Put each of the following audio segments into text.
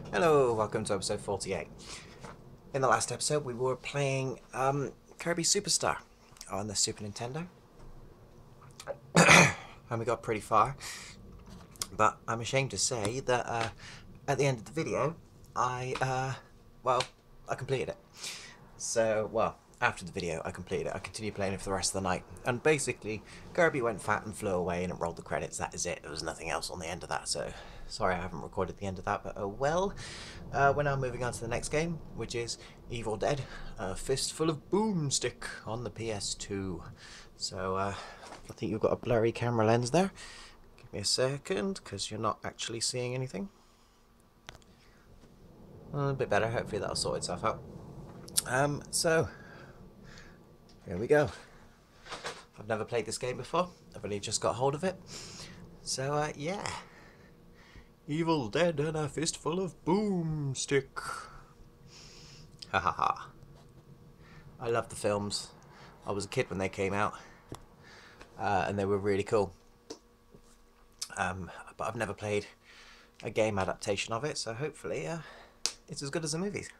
Hello, welcome to episode 48. In the last episode, we were playing Kirby Superstar on the Super Nintendo, and we got pretty far. But I'm ashamed to say that at the end of the video, I completed it. So, after the video, I completed it. I continued playing it for the rest of the night, and basically, Kirby went fat and flew away, and it rolled the credits. That is it. There was nothing else on the end of that. So, sorry I haven't recorded the end of that, but oh well. We're now moving on to the next game, which is Evil Dead: A Fistful of Boomstick on the PS2. So, I think you've got a blurry camera lens there. Give me a second, because you're not actually seeing anything. A bit better. Hopefully that'll sort itself out. So here we go. I've never played this game before. I've only just got hold of it. So yeah, Evil Dead and a Fistful of Boomstick. Ha ha ha. I love the films. I was a kid when they came out, and they were really cool. But I've never played a game adaptation of it, so hopefully it's as good as the movies.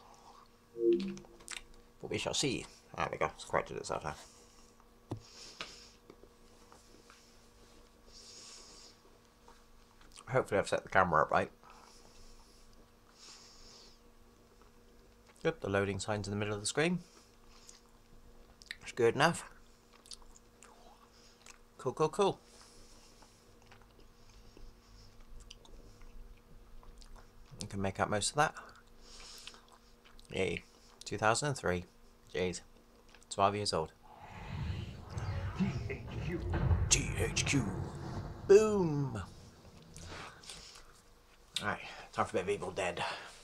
But we shall see. There we go. It's corrected itself now. Hopefully I've set the camera up right. Good. The loading sign's in the middle of the screen. It's good enough. Cool, cool, cool. You can make out most of that. Yay. 2003. Jeez. 12 years old. THQ. THQ. Boom. Alright, time for a bit of Evil Dead.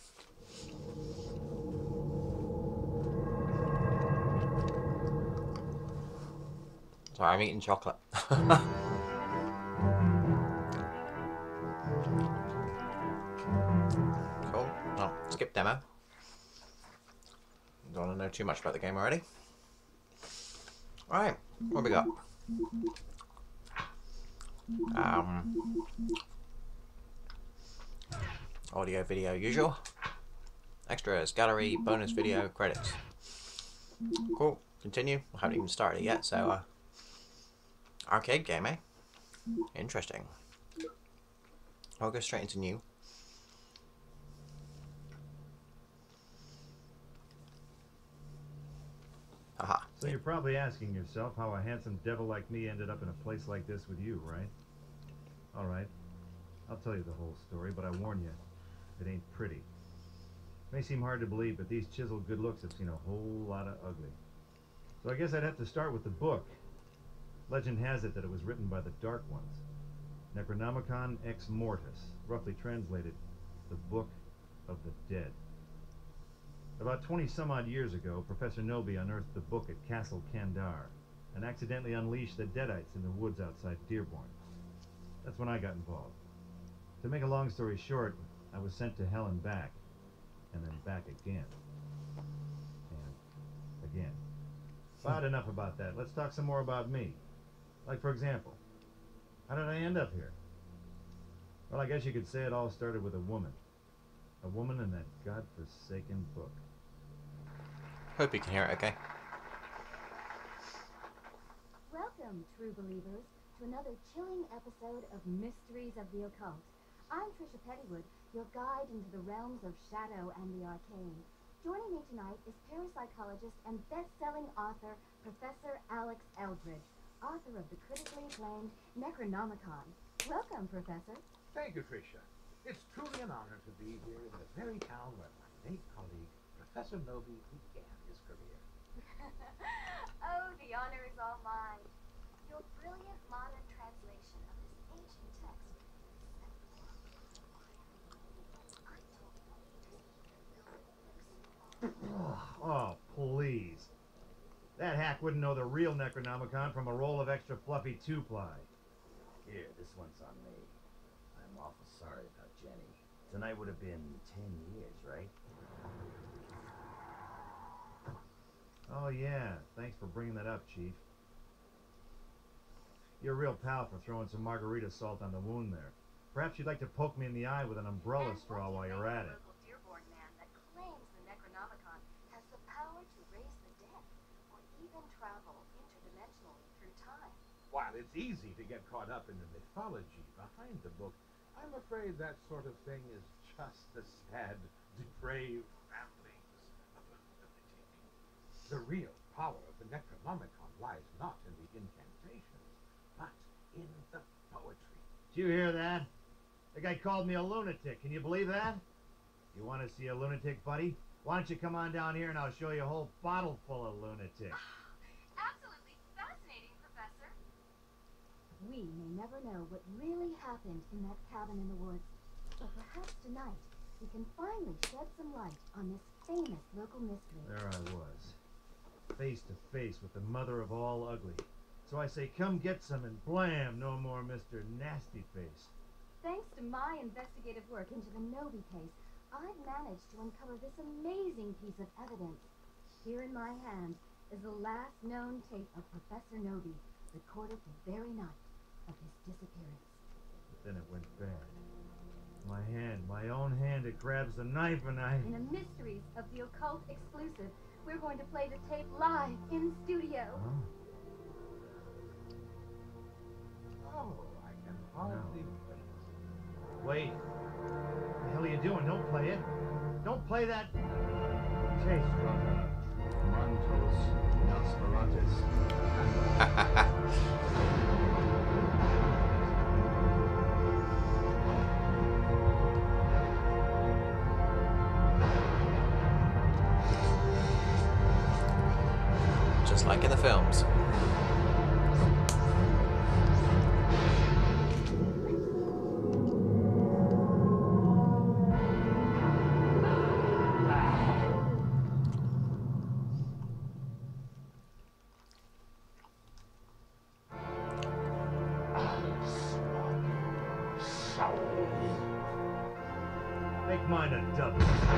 Sorry, I'm eating chocolate. Cool. No, skip demo. Don't want to know too much about the game already. Alright, what we got? Audio, video, usual. Extras, gallery, bonus video, credits. Cool. Continue. I haven't even started it yet, so arcade game, eh? Interesting. I'll go straight into new. Aha. So you're probably asking yourself how a handsome devil like me ended up in a place like this with you, right? All right. I'll tell you the whole story, but I warn you, it ain't pretty. May seem hard to believe, but these chiseled good looks have seen a whole lot of ugly. So I guess I'd have to start with the book. Legend has it that it was written by the Dark Ones. Necronomicon Ex Mortis, roughly translated, the Book of the Dead. About 20 some odd years ago, Professor Noby unearthed the book at Castle Kandar and accidentally unleashed the Deadites in the woods outside Dearborn. That's when I got involved. To make a long story short, I was sent to hell and back, and then back again. And again. But enough about that. Let's talk some more about me. Like, for example, how did I end up here? Well, I guess you could say it all started with a woman. A woman in that godforsaken book. Hope you can hear it okay. Welcome, true believers, to another chilling episode of Mysteries of the Occult. I'm Trisha Pettywood, your guide into the realms of shadow and the arcane. Joining me tonight is parapsychologist and best-selling author Professor Alex Eldridge, author of the critically acclaimed Necronomicon. Welcome, Professor. Thank you, Tricia. It's truly an honor to be here in the very town where my late colleague, Professor Noby, began his career. Oh, the honor is all mine. Your brilliant modern translation of this ancient text. Oh, please. That hack wouldn't know the real Necronomicon from a roll of extra fluffy two-ply. Here, this one's on me. I'm awful sorry about Jenny. Tonight would have been 10 years, right? Oh, yeah. Thanks for bringing that up, Chief. You're a real pal for throwing some margarita salt on the wound there. Perhaps you'd like to poke me in the eye with an umbrella And straw what's while your you're name, at it. local Dearborn man that claims the Necronomicon has the power to raise the dead, or even travel interdimensionally through time. While it's easy to get caught up in the mythology behind the book, I'm afraid that sort of thing is just the sad, depraved ramblings of a lunatic. The real power of the Necronomicon lies not in the incantations, but in the poetry. Did you hear that? The guy called me a lunatic. Can you believe that? You want to see a lunatic, buddy? Why don't you come on down here and I'll show you a whole bottle full of lunatics. Absolutely fascinating, Professor. We may never know what really happened in that cabin in the woods, but perhaps tonight we can finally shed some light on this famous local mystery. There I was, face to face with the mother of all ugly. So I say, come get some, and blam, no more Mr. Nasty Face. Thanks to my investigative work into the Nobi case, I've managed to uncover this amazing piece of evidence. Here in my hand is the last known tape of Professor Nobi, recorded the very night of his disappearance. But then it went bad. My hand, my own hand, it grabs the knife and I... In a Mysteries of the Occult exclusive, we're going to play the tape live in studio. Oh, Oh, I can hardly wait. wait. What the hell are you doing? Don't play it. Don't play that tape. Mantos Nosferatus. Just like in the films. Make mine a double.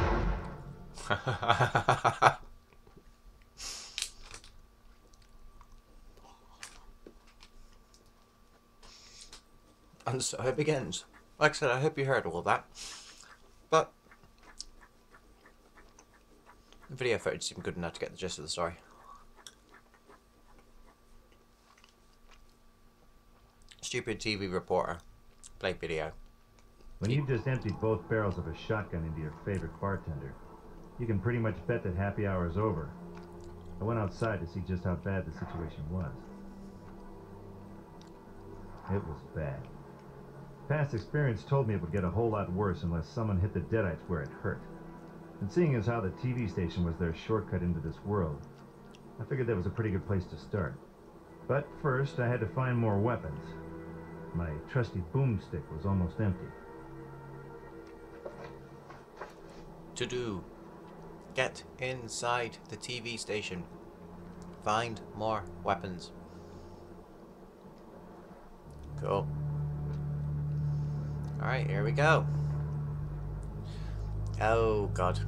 And so it begins. Like I said, I hope you heard all of that. But the video footage seemed good enough to get the gist of the story. Stupid TV reporter. Play video. When you just emptied both barrels of a shotgun into your favorite bartender, you can pretty much bet that happy hour is over. I went outside to see just how bad the situation was. It was bad. Past experience told me it would get a whole lot worse unless someone hit the deadites where it hurt. And seeing as how the TV station was their shortcut into this world, I figured that was a pretty good place to start. But first, I had to find more weapons. My trusty boomstick was almost empty. To do. Get inside the TV station. Find more weapons. Cool. Alright, here we go. Oh god.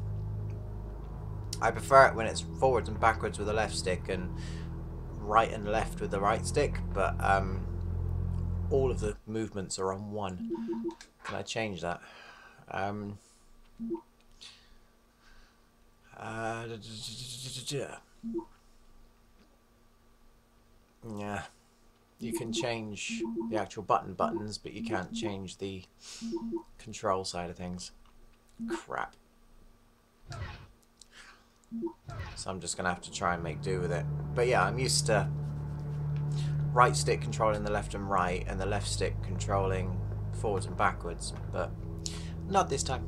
I prefer it when it's forwards and backwards with the left stick and right and left with the right stick, but all of the movements are on one. Can I change that? Yeah, you can change the actual buttons, but you can't change the control side of things. Crap. So I'm just gonna have to try and make do with it. But yeah, I'm used to right stick controlling the left and right, and the left stick controlling forwards and backwards, but not this time.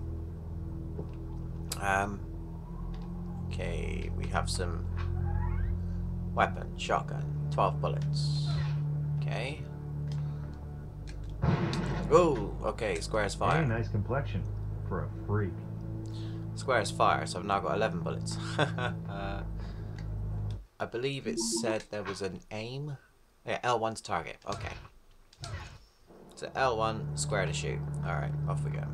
Okay, we have some weapon, shotgun, 12 bullets. Okay. Oh, okay, square's fire. Hey, nice complexion for a freak. Square's fire, so I've now got 11 bullets. I believe it said there was an aim. Yeah, L1's target. Okay. So L1, square to shoot. Alright, off we go.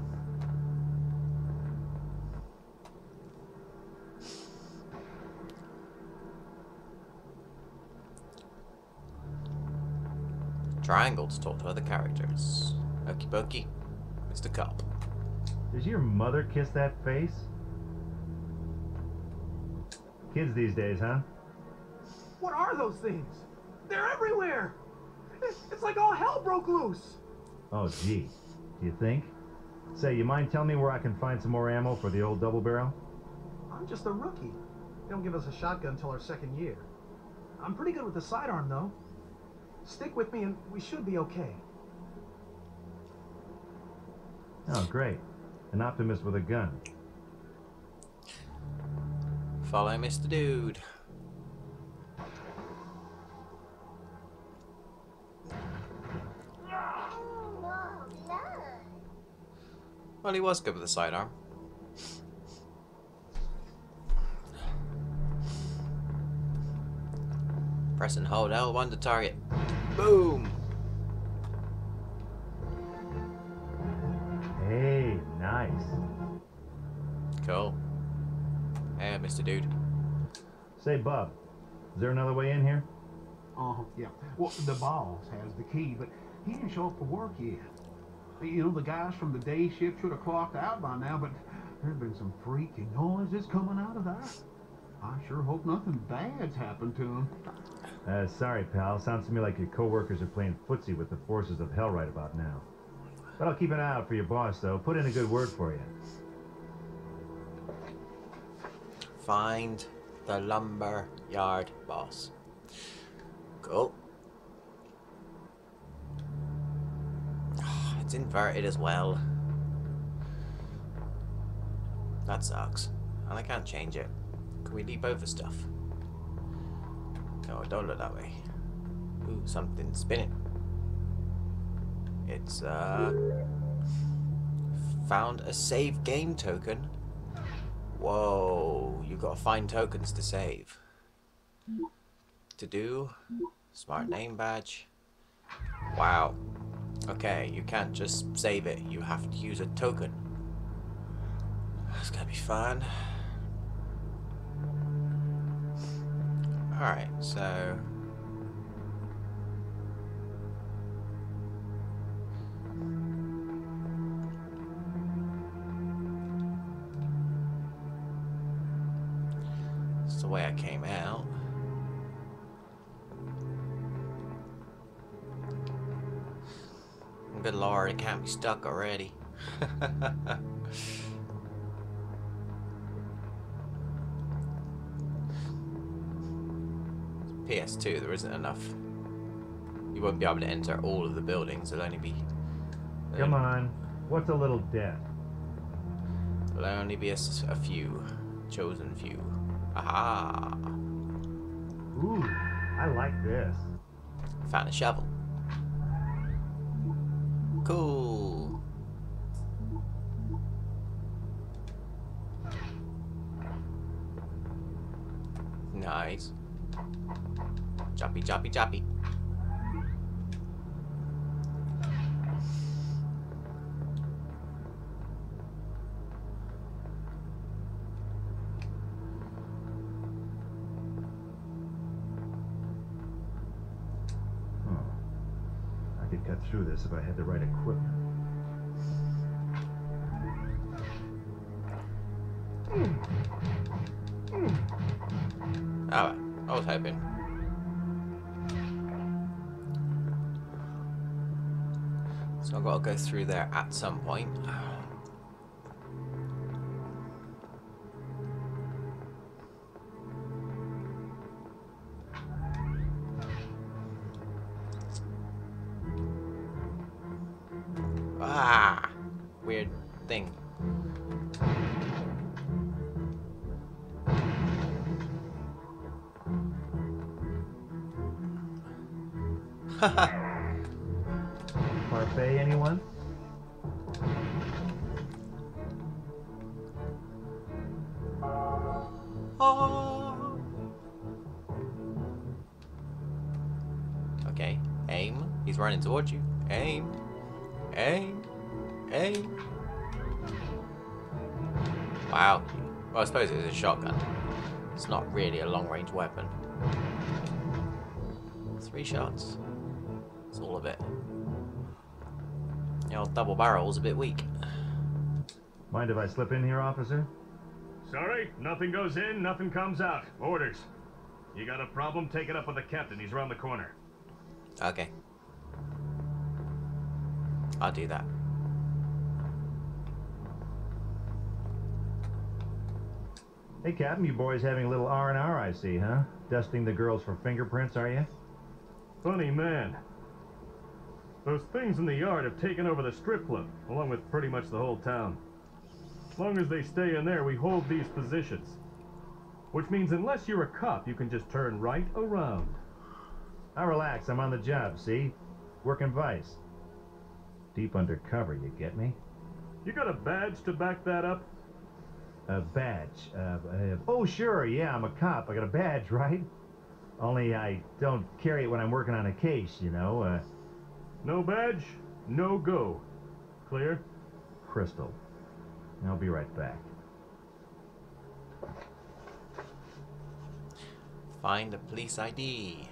Triangle to talk to other characters. Okie dokie. Mr. Cop. Does your mother kiss that face? Kids these days, huh? What are those things? They're everywhere! It's like all hell broke loose! Oh, gee. Do you think? Say, you mind telling me where I can find some more ammo for the old double barrel? I'm just a rookie. They don't give us a shotgun until our second year. I'm pretty good with the sidearm, though. Stick with me and we should be okay. Oh, great. An optimist with a gun. Follow Mr. Dude. Well, he was good with the sidearm. Press and hold L1 to target. Boom! Hey, nice. Cool. Hey, Mr. Dude. Say, Bub, is there another way in here? Yeah. Well, the boss has the key, but he didn't show up for work yet. You know, the guys from the day shift should have clocked out by now, but there's been some freaky noises coming out of there. I sure hope nothing bad's happened to him. Sorry, pal. Sounds to me like your coworkers are playing footsie with the forces of hell right about now. But I'll keep an eye out for your boss, though. Put in a good word for you. Find the lumber yard boss. Cool. It's inverted as well. That sucks. And I can't change it. Can we leap over stuff? No, don't look that way. Ooh, something's spinning. It's found a save game token. Whoa, you've got to find tokens to save. To do, smart name badge. Wow. Okay, you can't just save it, you have to use a token. That's gonna be fun. Alright, so that's the way I came out. Good lord, it can't be stuck already. PS2, there isn't enough. You won't be able to enter all of the buildings. It'll only be. Come on. What's a little death? It'll only be a few. Chosen few. Aha! Ooh, I like this. Found a shovel. Cool. Nice. Choppy, choppy, choppy. I could cut through this if I had the right equipment. Ah, I was hoping. So I've got to go through there at some point. Ah, weird thing. Parfait, anyone? Oh. Okay, aim. He's running towards you. Aim. Aim. Aim. Wow. Well, I suppose it's a shotgun. It's not really a long-range weapon. 3 shots. That's all of it. The old double barrel's a bit weak. Mind if I slip in here, officer? Sorry, nothing goes in, nothing comes out. Orders. You got a problem? Take it up with the captain. He's around the corner. Okay. I'll do that. Hey, Captain, you boys having a little R&R, I see, huh? Dusting the girls for fingerprints, are you? Funny man. Those things in the yard have taken over the strip club, along with pretty much the whole town. As long as they stay in there, we hold these positions. Which means unless you're a cop, you can just turn right around. Now relax, I'm on the job, see? Working Vice. Deep undercover, you get me? You got a badge to back that up? A badge? Oh, sure, yeah, I'm a cop. I got a badge, right? Only I don't carry it when I'm working on a case, you know. No badge, no go. Clear? Crystal. I'll be right back. Find a police ID.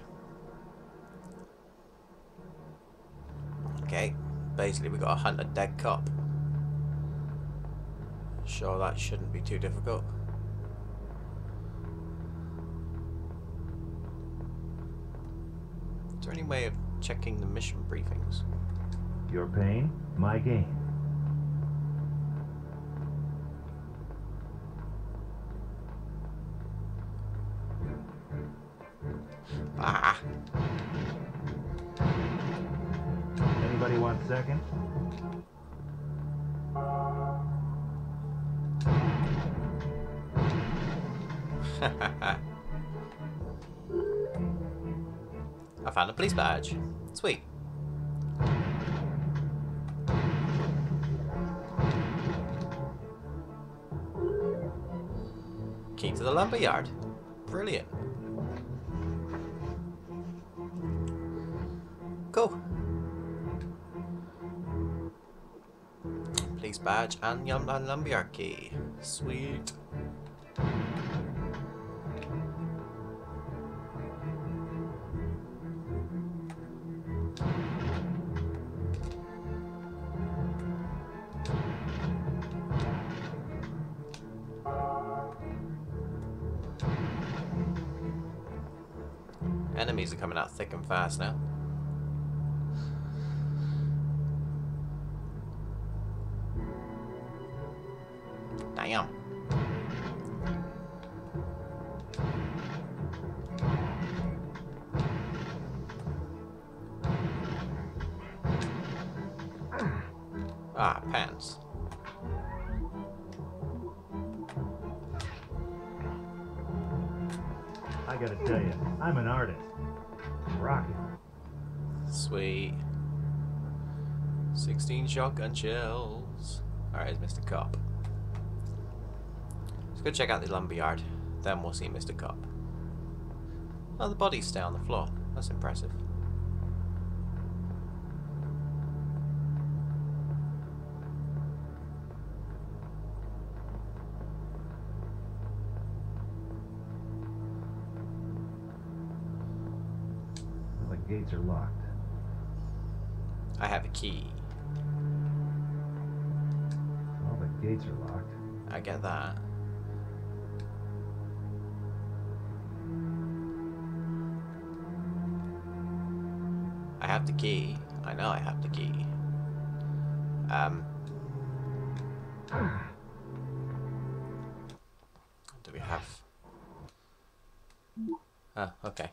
Okay, basically we got to hunt a dead cop. Sure, that shouldn't be too difficult. Is there any way of checking the mission briefings? Your pain, my gain. Ah! Anybody want second? I found a police badge. Sweet. Key to the lumberyard. Brilliant. Cool. Police badge and lumberyard key. Sweet. Enemies are coming out thick and fast now. Damn. Ah, pants. I gotta tell you, I'm an artist. Rockin'. Sweet. 16 shotgun shells. Alright, Mr. Cop. Let's go check out the lumberyard. Then we'll see Mr. Cop. Oh, the bodies stay on the floor. That's impressive. The gates are locked. I have a key. All the gates are locked. I get that. I have the key. I know I have the key. Do we have... Oh, okay.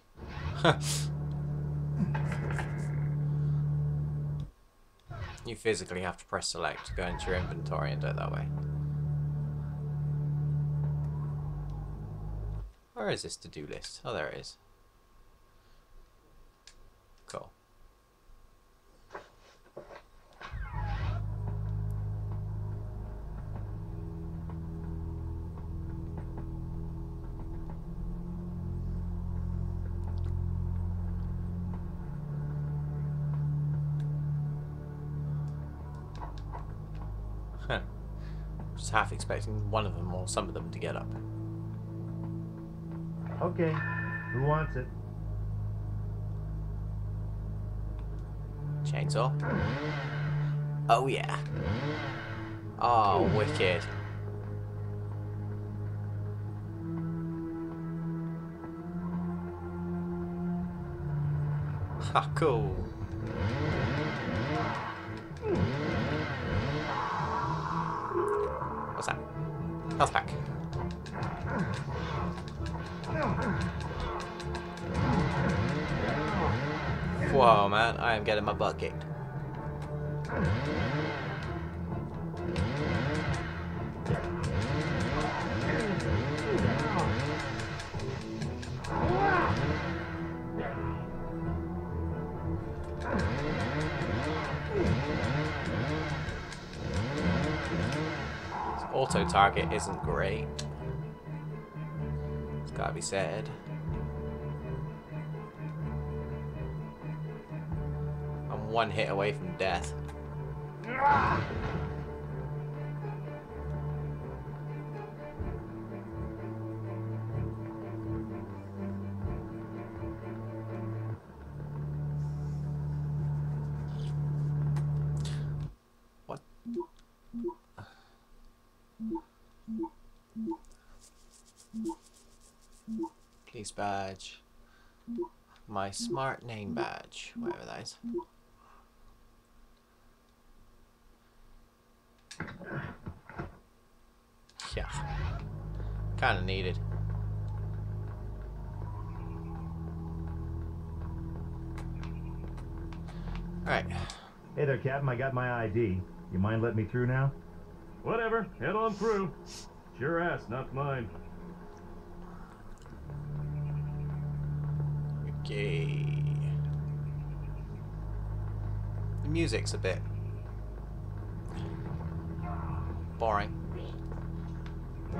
You physically have to press select to go into your inventory and do it that way. Where is this to-do list? Oh, there it is. Cool. Huh. Just half expecting one of them or some of them to get up. Okay, who wants it? Chainsaw. Oh yeah. Oh, wicked. Ha, cool. What's that? Health pack. Whoa, man, I am getting my butt kicked. This auto target isn't great. It's gotta be said. I'm one hit away from death. What? Police badge. My smart name badge. Whatever that is. Yeah. Kinda needed. Alright. Hey there, Captain. I got my ID. You mind letting me through now? Whatever, head on through. It's your ass, not mine. Okay. The music's a bit boring. Now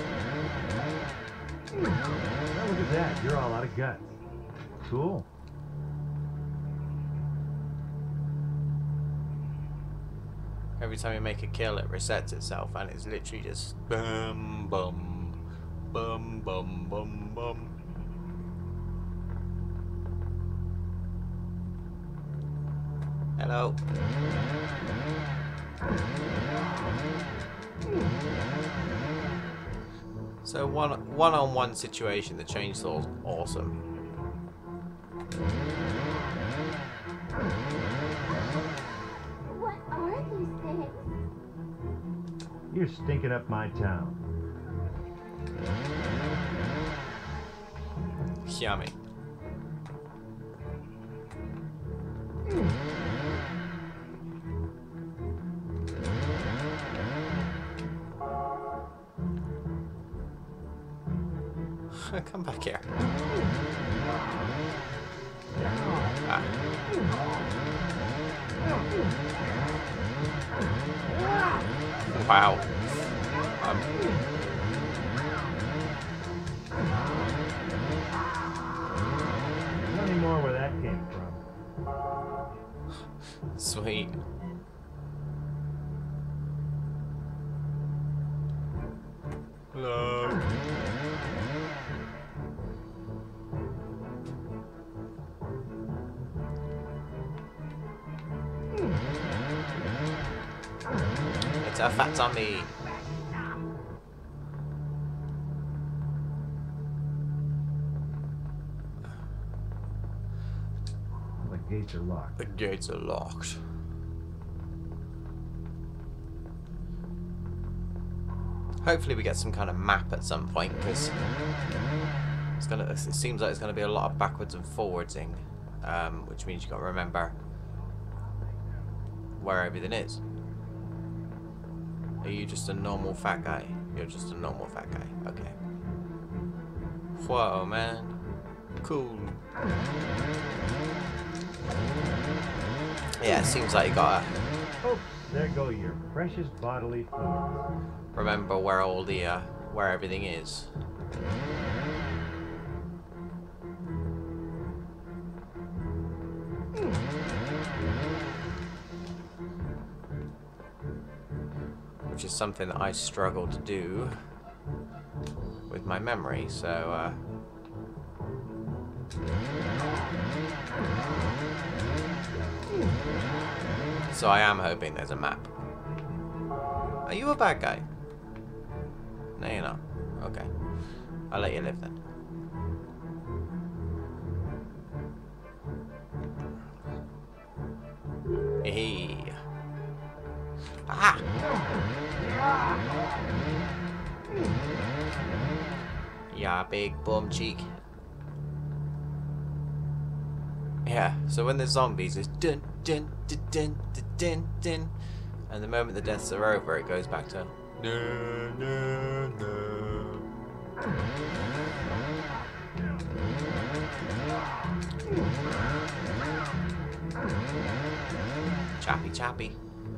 look at that. You're all out of guts. Cool. Every time you make a kill, it resets itself, and it's literally just bum bum bum bum bum bum. Hello. So one-on-one situation, the chainsaw's awesome. What are these things? You're stinking up my town. Yummy. Come back here. Ah. Wow. Not anymore where that came from. Sweet. Hello. It's a fat zombie. The gates are locked. The gates are locked. Hopefully we get some kind of map at some point, because it seems like it's gonna be a lot of backwards and forwardsing, which means you got to remember where everything is. Are you just a normal fat guy? You're just a normal fat guy. Okay. Whoa, man. Cool. Yeah, it seems like you gotta Oh, there go your precious bodily fluids. remember where all the where everything is. Which is something that I struggle to do with my memory, so So I am hoping there's a map. Are you a bad guy? No, you're not. Okay. I'll let you live then. Hey. Ah! Yeah, big bum cheek. Yeah, so when there's zombies, it's dun dun dun dun dun dun dun, and the moment the deaths are over, it goes back to no no no. Chappy chappy.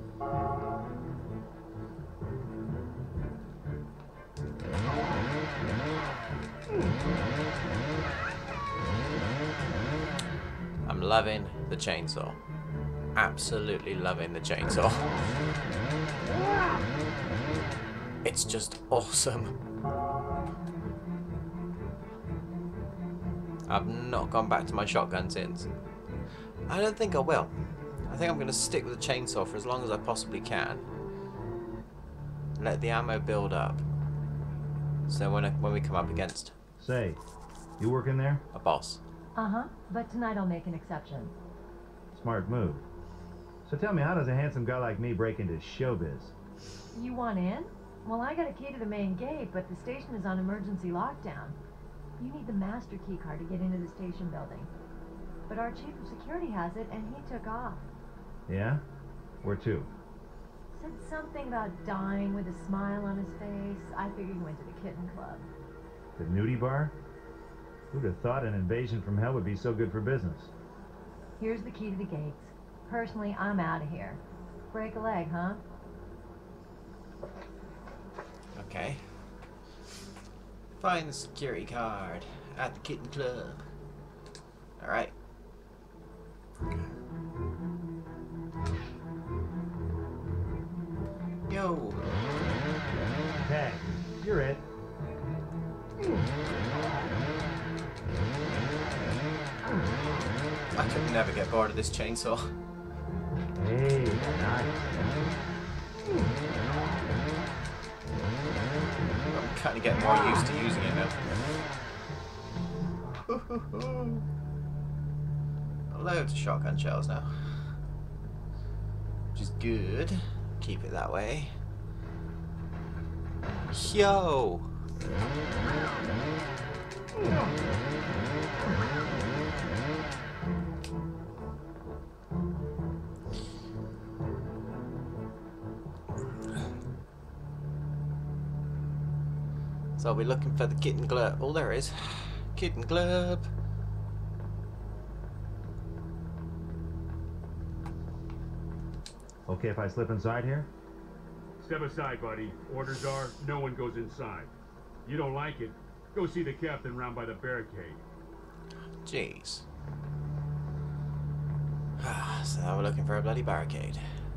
I'm loving the chainsaw. Absolutely loving the chainsaw. It's just awesome. I've not gone back to my shotgun since. I don't think I will. I think I'm going to stick with the chainsaw for as long as I possibly can. Let the ammo build up. So when we come up against... Say, you working there? A boss. Uh-huh, but tonight I'll make an exception. Smart move. So tell me, how does a handsome guy like me break into showbiz? You want in? Well, I got a key to the main gate, but the station is on emergency lockdown. You need the master key card to get into the station building. But our chief of security has it, and he took off. Yeah? Where to? Said something about dying with a smile on his face. I figured he went to the Kitten Club. The nudie bar? Who'd have thought an invasion from hell would be so good for business? Here's the key to the gates. Personally, I'm out of here. Break a leg, huh? Okay. Find the security card at the Kitten Club. Alright. Yo. Tag, you're it. I could never get bored of this chainsaw. Hey, nice. I'm kind of getting more used to using it now. Loads of shotgun shells now. Which is good. Keep it that way. Yo! So I'll be looking for the Kitten Club. Oh, there it is. Kitten Club. Okay if I slip inside here? Step aside, buddy. Orders are, no one goes inside. You don't like it, go see the captain round by the barricade. Jeez. So now we're looking for a bloody barricade.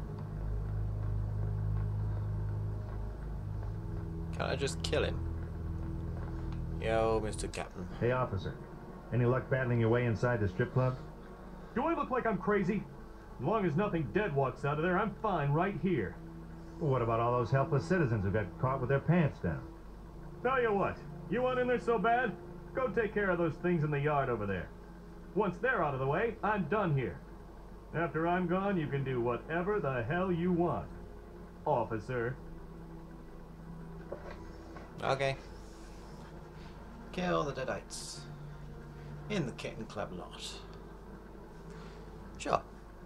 Can I just kill him? Yo, Mr. Captain. Hey, officer. Any luck battling your way inside the strip club? Do I look like I'm crazy? As long as nothing dead walks out of there, I'm fine right here. Well, what about all those helpless citizens who got caught with their pants down? Tell you what, you want in there so bad? Go take care of those things in the yard over there. Once they're out of the way, I'm done here. After I'm gone, you can do whatever the hell you want, officer. Okay. Kill the Deadites. In the Kitten Club lot. Sure.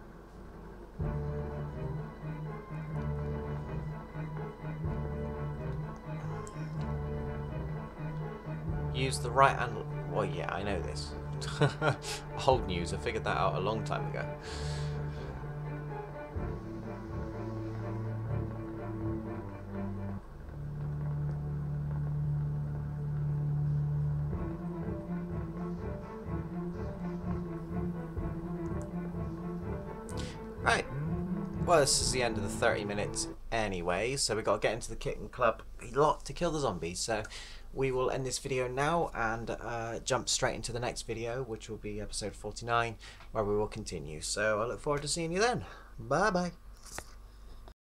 Use the right hand. Well, yeah, I know this. Old news. I figured that out a long time ago. Right. Well, this is the end of the 30 minutes anyway, so we got to get into the Kitten Club lot to kill the zombies. So we will end this video now and jump straight into the next video, which will be episode 49, where we will continue. So I look forward to seeing you then. Bye bye.